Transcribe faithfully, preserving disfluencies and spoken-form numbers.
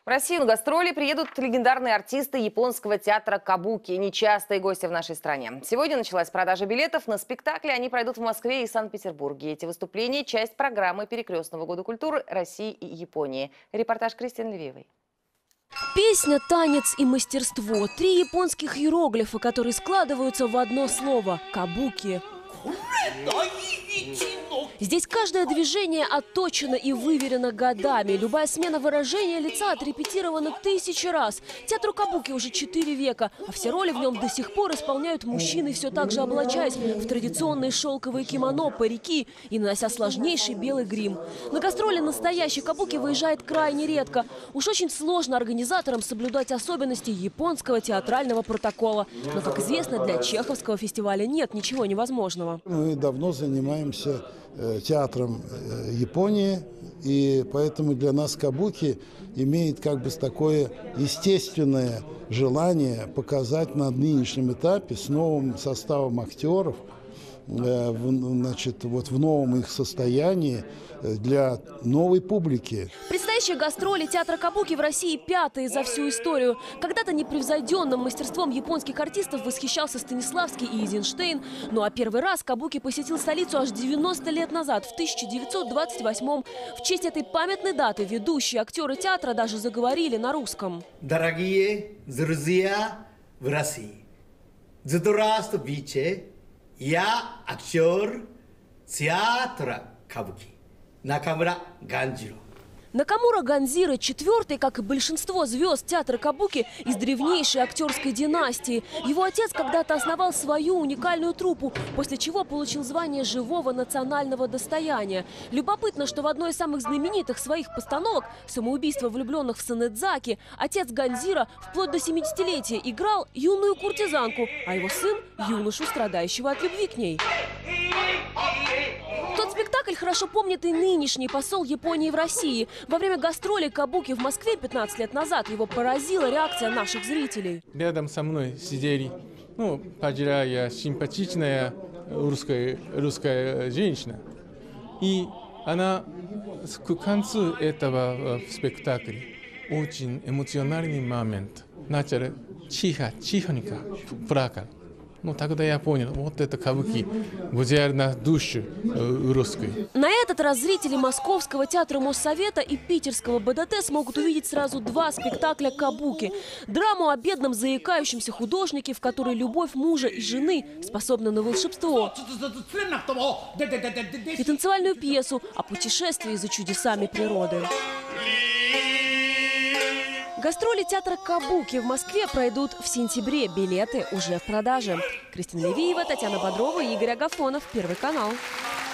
В Россию на гастроли приедут легендарные артисты японского театра кабуки, нечастые гости в нашей стране. Сегодня началась продажа билетов на спектакли. Они пройдут в Москве и Санкт-Петербурге. Эти выступления – часть программы Перекрестного года культуры России и Японии. Репортаж Кристины Левиевой. Песня, танец и мастерство – три японских иероглифа, которые складываются в одно слово – кабуки. Здесь каждое движение отточено и выверено годами. Любая смена выражения лица отрепетирована тысячи раз. Театру кабуки уже четыре века, а все роли в нем до сих пор исполняют мужчины, все так же облачаясь в традиционные шелковые кимоно, парики и нанося сложнейший белый грим. На гастроли настоящий кабуки выезжает крайне редко. Уж очень сложно организаторам соблюдать особенности японского театрального протокола. Но, как известно, для Чеховского фестиваля нет ничего невозможного. Мы давно занимаемся театром Японии, и поэтому для нас кабуки имеет как бы такое естественное желание показать на нынешнем этапе с новым составом актеров, значит, вот в новом их состоянии для новой публики. Предстоящие гастроли театра кабуки в России пятые за всю историю. Когда-то непревзойденным мастерством японских артистов восхищался Станиславский и Эйзенштейн. Ну а первый раз кабуки посетил столицу аж девяносто лет назад, в тысяча девятьсот двадцать восьмом. В честь этой памятной даты ведущие актеры театра даже заговорили на русском. Дорогие друзья в России, здравствуйте, я актер театра кабуки Накамура Ганзиро. Накамура Ганзиро четвертый, как и большинство звезд театра кабуки, из древнейшей актерской династии. Его отец когда-то основал свою уникальную труппу, после чего получил звание живого национального достояния. Любопытно, что в одной из самых знаменитых своих постановок «Самоубийство влюбленных в Санэдзаки» отец Ганзиро вплоть до семидесятилетия играл юную куртизанку, а его сын – юношу, страдающего от любви к ней. Тот спектакль хорошо помнит и нынешний посол Японии в России. Во время гастролей кабуки в Москве пятнадцать лет назад его поразила реакция наших зрителей. Рядом со мной сидели, ну, пожилая, симпатичная русская, русская женщина. И она к концу этого спектакля, очень эмоциональный момент, начала тихо, тихонько плакать. Ну, тогда я понял, вот это кабуки, взяли на душу э, русской. На этот раз зрители Московского театра Моссовета и питерского БДТ смогут увидеть сразу два спектакля кабуки. Драму о бедном заикающемся художнике, в которой любовь мужа и жены способна на волшебство. И танцевальную пьесу о путешествии за чудесами природы. Гастроли театра кабуки в Москве пройдут в сентябре. Билеты уже в продаже. Кристина Левиева, Татьяна Бодрова и Игорь Агафонов. Первый канал.